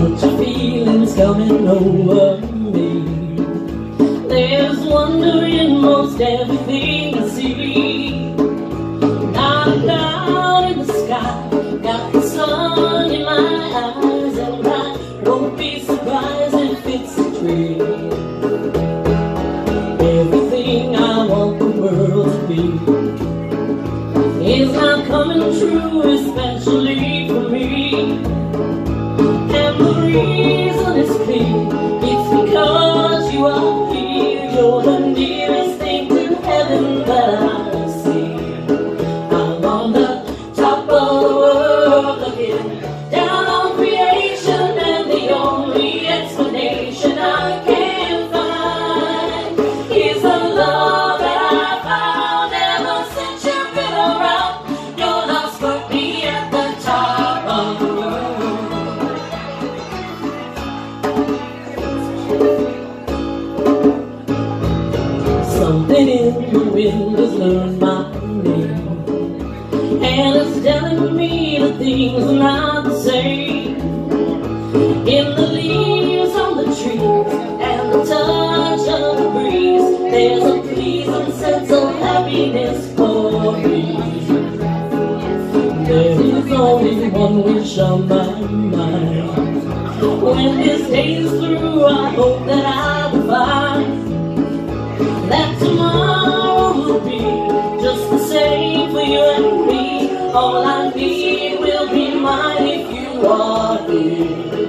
bunch of feelings coming over me. There's wonder in most everything I see. Got a cloud in the sky, got the sun in my eyes, and I won't be surprised if it's a dream. Everything I want the world to be is not coming true, especially for me. And the reason is clear, it's because you are here. You're the nearest thing to heaven that I see. I'm on the top of the world looking down on creation, and the only explanation I can find is the love that I found ever since you've been around. Your love's put me at the top of the world. Something in the wind has learned my name, and it's telling me that things are not the same. In the leaves on the trees and the touch of the breeze, there's a pleasing sense of happiness for me. There is only one wish on my mind. When this day is through, I hope that I will find that tomorrow will be just the same for you and me. All I need will be mine if you are here.